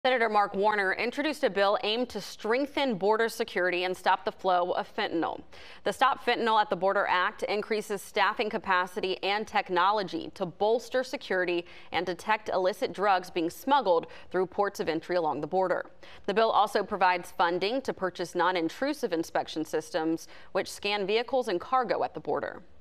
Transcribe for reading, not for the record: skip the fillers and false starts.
Senator Mark Warner introduced a bill aimed to strengthen border security and stop the flow of fentanyl. The Stop Fentanyl at the Border Act increases staffing capacity and technology to bolster security and detect illicit drugs being smuggled through ports of entry along the border. The bill also provides funding to purchase non-intrusive inspection systems which scan vehicles and cargo at the border.